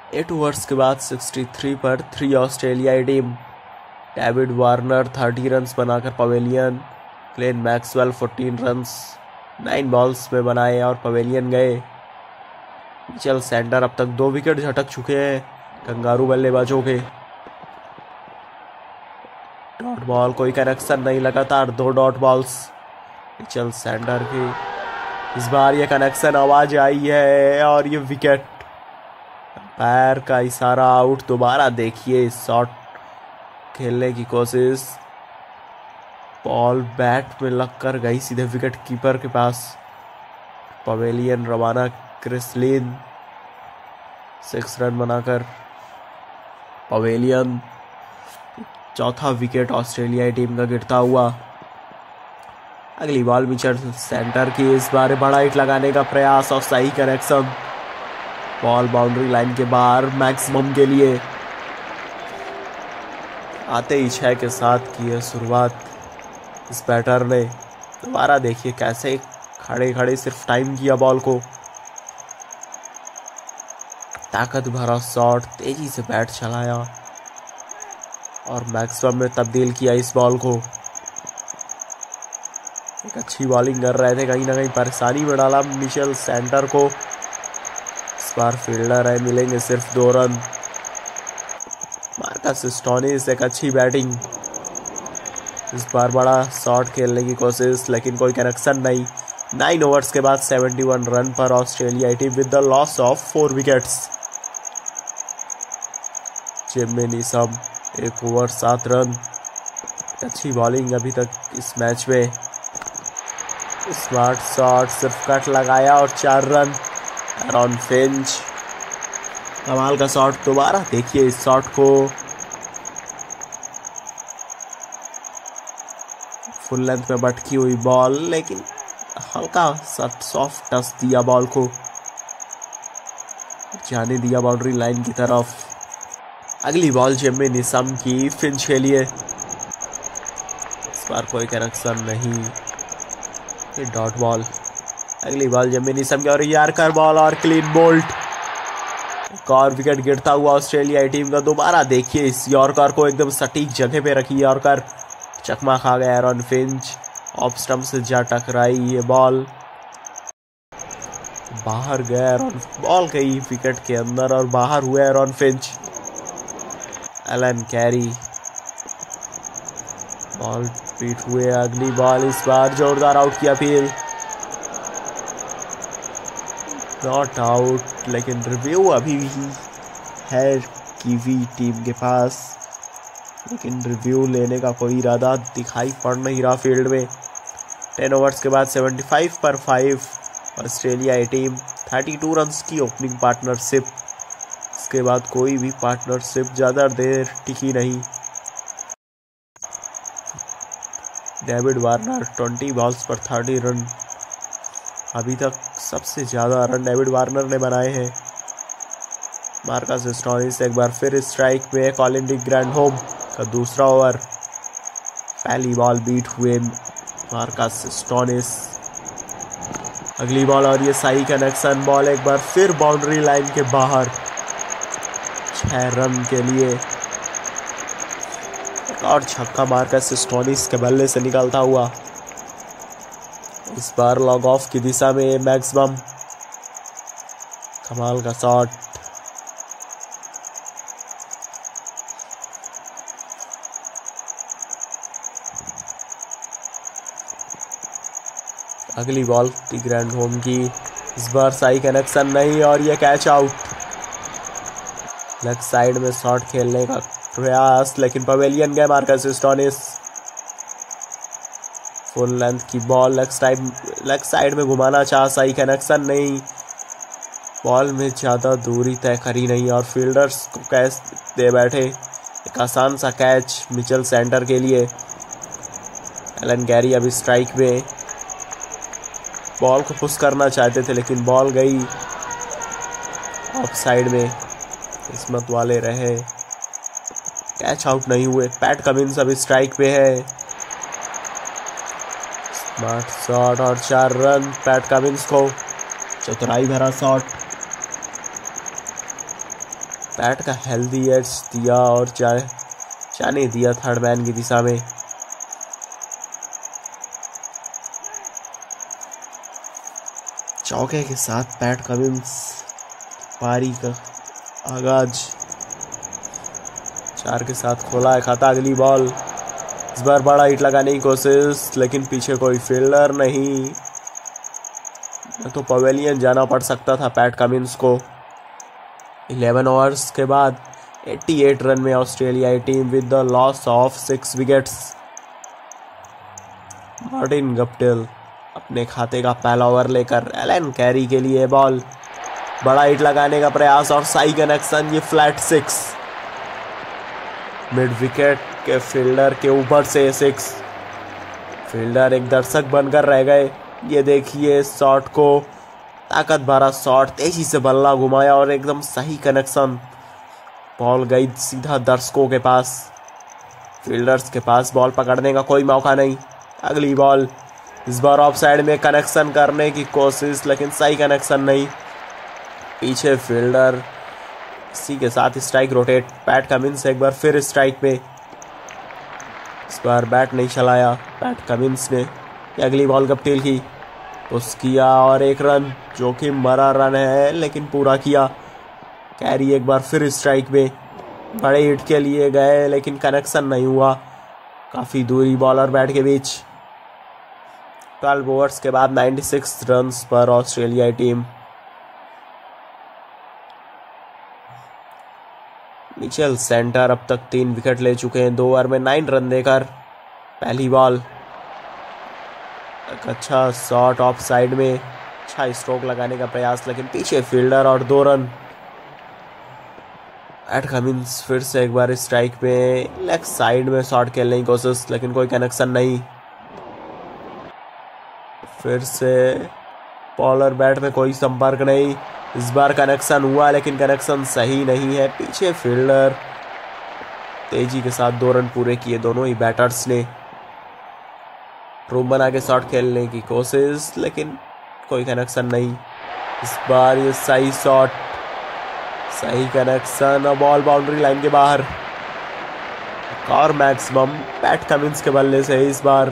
8 overs के बाद 63 पर 3 ऑस्ट्रेलियाई टीम। डेविड वार्नर 30 रन्स बनाकर pavilion, Glenn Maxwell 14 runs 9 balls में बनाए और पवेलियन गए। मिचेल सैंडर अब तक 2 विकेट झटक चुके हैं कंगारू बल्लेबाजों के। डॉट बॉल, कोई कनेक्शन नहीं, लगातार 2 डॉट बॉल्स मिचेल सैंडर की। इस बार ये कनेक्शन, आवाज आई है और ये विकेट। पैर का इशारा, आउट। दोबारा देखिए शॉट खेलने की कोशिश, बॉल बैट में लगकर गई सीधे विकेट कीपर के पास। पवेलियन रवाना क्रिस लिन 6 रन बनाकर पवेलियन। चौथा विकेट ऑस्ट्रेलियाई टीम का गिरता हुआ। अगली बॉल मिचेल सैंडर की, इस बार बड़ा हिट लगाने का प्रयास और सही कनेक्शन। बॉल बाउंड्री लाइन के बाहर मैक्सिमम के लिए। आते ही 6 के साथ की है शुरुआत इस बैटर ने। दोबारा देखिए कैसे खड़े खड़े सिर्फ टाइम किया बॉल को। ताकत भरा शॉट, तेजी से बैट चलाया और मैक्सिमम में तब्दील किया इस बॉल को। एक अच्छी बॉलिंग कर रहे थे, कहीं ना कहीं परेशानी में डाला मिचेल सैंडर को। इस बार फील्डर है, मिलेंगे सिर्फ 2 रन। मार्कस स्टोनिस एक अच्छी बैटिंग। इस बार बड़ा शॉट खेलने की कोशिश, लेकिन कोई कनेक्शन नहीं। 9 ओवर्स के बाद 71 रन पर ऑस्ट्रेलियाई team with the loss of 4 wickets. Jimmy Neesham 1 over 7 run. अच्छी बॉलिंग अभी तक इस मैच में। स्मार्ट शॉट, सिर्फ कट लगाया और 4 रन। एरॉन फिंच, कमाल का शॉट। दोबारा देखिए इस शॉट को, फुल लेंथ में भटकी हुई बॉल, लेकिन हल्का सा सॉफ्ट टच दिया बॉल को, जाने दिया बाउंड्री लाइन की तरफ। अगली बॉल जिम्मी नीसम की फिंच के लिए। इस बार कोई कनेक्शन नहीं, ये डॉट बॉल। अगली बॉल जिम्मी नीसम की और यार्कर बॉल और क्लीन बोल्ट। एक और विकेट गिरता हुआ ऑस्ट्रेलियाई टीम का। दोबारा देखिए इस यॉर्कर को, एकदम सटीक जगह पे रखी यॉर्कर, चकमा खा गया एरॉन फिंच। ऑफ स्टंप से जा टकराई ये बॉल, बाहर गया एरॉन। बॉल गई विकेट के अंदर और बाहर हुआ Aaron Finch. Alan Carey ball beat हुए। अगली बॉल, इस बार जोरदार आउट की अपील, नॉट आउट, लेकिन रिव्यू अभी भी है कीवी टीम के पास, लेकिन रिव्यू लेने का कोई इरादा दिखाई पड़ नहीं रहा फील्ड में। 10 ओवर्स के बाद 75 पर 5 ऑस्ट्रेलियाई टीम। 32 रन्स की ओपनिंग पार्टनरशिप। इसके बाद कोई भी पार्टनरशिप ज़्यादा देर टिकी नहीं। डेविड वार्नर 20 बॉल्स पर 30 रन। अभी तक सबसे ज़्यादा रन डेविड वार्नर ने बनाए हैं। मार्कस स्टोनिस एक बार फिर स्ट्राइक में। कॉलिन डी ग्रैंडहोम का दूसरा ओवर। पहली बॉल बीट हुए मार्कस स्टोनिस। अगली बॉल और ये सही कनेक्शन। बॉल एक बार फिर बाउंड्री लाइन के बाहर। 6 रन के लिए एक और छक्का मार्कस स्टोनिस के बल्ले से निकलता हुआ। इस बार लॉग ऑफ की दिशा में मैक्सिमम। कमाल का शॉट। अगली बॉल टी ग्रैंडहोम की। इस बार सही कनेक्शन नहीं और ये कैच आउट। लेग साइड में शॉट खेलने का प्रयास, लेकिन पवेलियन गए मार्कस स्टोनिस। फुल लेंथ की बॉल लेग साइड में घुमाना चाहा, सही कनेक्शन नहीं। बॉल में ज़्यादा दूरी तय करी नहीं और फील्डर्स को कैच दे बैठे। एक आसान सा कैच मिचेल सैंडर के लिए। एलन गैरी अभी स्ट्राइक में। बॉल को पुश करना चाहते थे, लेकिन बॉल गई ऑफ साइड में। किस्मत वाले रहे, कैच आउट नहीं हुए। पैट कमिंस अभी स्ट्राइक पे है। स्मार्ट शॉट और 4 रन पैट कमिंस को। चतुराई भरा शॉट। पैट का हेल्दी एज दिया और जाने दिया थर्ड मैन की दिशा में। चौके के साथ पैट कमिंस पारी का आगाज 4 के साथ खोला है खाता। अगली बॉल, इस बार बड़ा हिट लगाने की कोशिश, लेकिन पीछे कोई फील्डर नहीं, तो पवेलियन जाना पड़ सकता था पैट कमिंस को। 11 ओवर्स के बाद 88 रन में ऑस्ट्रेलियाई team with the loss of 6 wickets. Martin Guptill अपने खाते का पहला ओवर लेकर एलन कैरी के लिए बॉल, बड़ा हिट लगाने का प्रयास और सही कनेक्शन, ये फ्लैट 6 मिड विकेट के फील्डर के ऊपर से 6। फील्डर एक दर्शक बनकर रह गए। ये देखिए शॉट को, ताकत भरा शॉट, तेजी से बल्ला घुमाया और एकदम सही कनेक्शन, बॉल गई सीधा दर्शकों के पास। फील्डर्स के पास बॉल पकड़ने का कोई मौका नहीं। अगली बॉल, इस बार ऑफ साइड में कनेक्शन करने की कोशिश, लेकिन सही कनेक्शन नहीं, पीछे फील्डर। इसी के साथ स्ट्राइक रोटेट। पैट कमिंस एक बार फिर स्ट्राइक पे, इस बार बैट नहीं चलाया पैट कमिंस ने। अगली बॉल गप्टिल की, पुश किया और 1 रन, जो कि मरा रन है लेकिन पूरा किया। कैरी एक बार फिर स्ट्राइक में, बड़े हिट के लिए गए लेकिन कनेक्शन नहीं हुआ, काफ़ी दूरी बॉलर बैट के बीच। 12 ओवर्स के बाद 96 रन्स पर ऑस्ट्रेलियाई टीम। मिचेल सेंटर अब तक 3 विकेट ले चुके हैं 2 ओवर में 9 रन देकर। पहली बॉल, एक अच्छा शॉट ऑफ साइड में, अच्छा स्ट्रोक लगाने का प्रयास, लेकिन पीछे फील्डर और 2 रन। पैट कमिंस फिर से एक बार स्ट्राइक पे, लेग साइड में शॉट खेलने की कोशिश, लेकिन कोई कनेक्शन नहीं। फिर से बॉलर बैट में कोई संपर्क नहीं, इस बार कनेक्शन हुआ लेकिन कनेक्शन सही नहीं है, पीछे फील्डर। तेजी के साथ 2 रन पूरे किए दोनों ही बैटर्स ने। रूम बना के शॉट खेलने की कोशिश, लेकिन कोई कनेक्शन नहीं। इस बार ये सही शॉट, सही कनेक्शन और बॉल बाउंड्री लाइन के बाहर। और मैक्सिमम पैट कमिंस के बल्ले से इस बार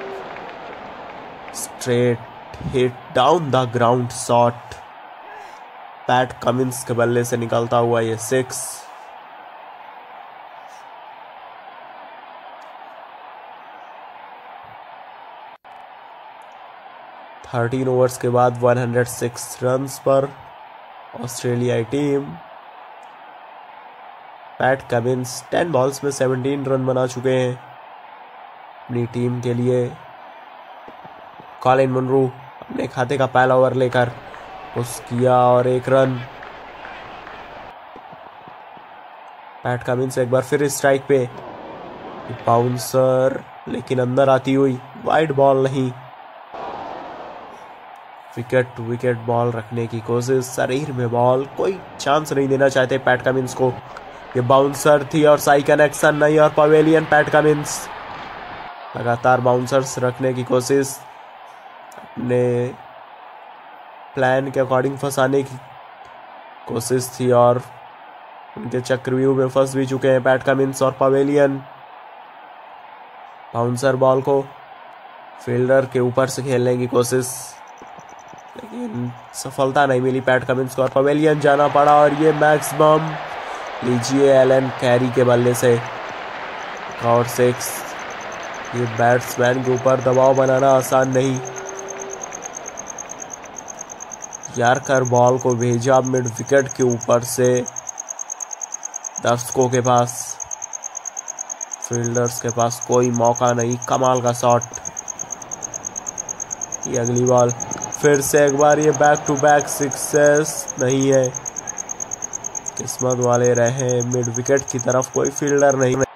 straight hit down the ground shot, Pat Cummins के बल्ले से निकलता हुआ ये 6। थर्टीन ओवर्स के बाद 106 रन्स पर ऑस्ट्रेलियाई टीम। पैट कमिंस 10 बॉल्स में 17 रन बना चुके हैं अपनी टीम के लिए। कॉलिन मुनरो अपने खाते का पहला ओवर लेकर पुश किया और 1 रन। पैट कमिंस एक बार फिर स्ट्राइक पे, बाउंसर लेकिन अंदर आती हुई, वाइड बॉल नहीं। विकेट टू विकेट बॉल रखने की कोशिश, शरीर में बॉल, कोई चांस नहीं देना चाहते पैट कमिंस को। ये बाउंसर थी और सही कनेक्शन नहीं, और पवेलियन पैट कमिंस लगातार बाउंसर्स रखने की कोशिश, अपने प्लान के अकॉर्डिंग फंसाने की कोशिश थी और उनके चक्रव्यूह में फंस भी चुके हैं पैट कमिंस और पवेलियन। बाउंसर बॉल को फील्डर के ऊपर से खेलने की कोशिश, लेकिन सफलता नहीं मिली पैट कमिंस को और पवेलियन जाना पड़ा। और ये मैक्सिमम लीजिए एलन कैरी के बल्ले से और 6। ये बैट्समैन के ऊपर दबाव बनाना आसान नहीं। यार्कर बॉल को भेजा मिड विकेट के ऊपर से दर्शकों के पास, फील्डर्स के पास कोई मौका नहीं। कमाल का शॉट। ये अगली बॉल, फिर से एक बार ये बैक टू बैक सिक्सेस नहीं है, किस्मत वाले रहे, मिड विकेट की तरफ कोई फील्डर नहीं।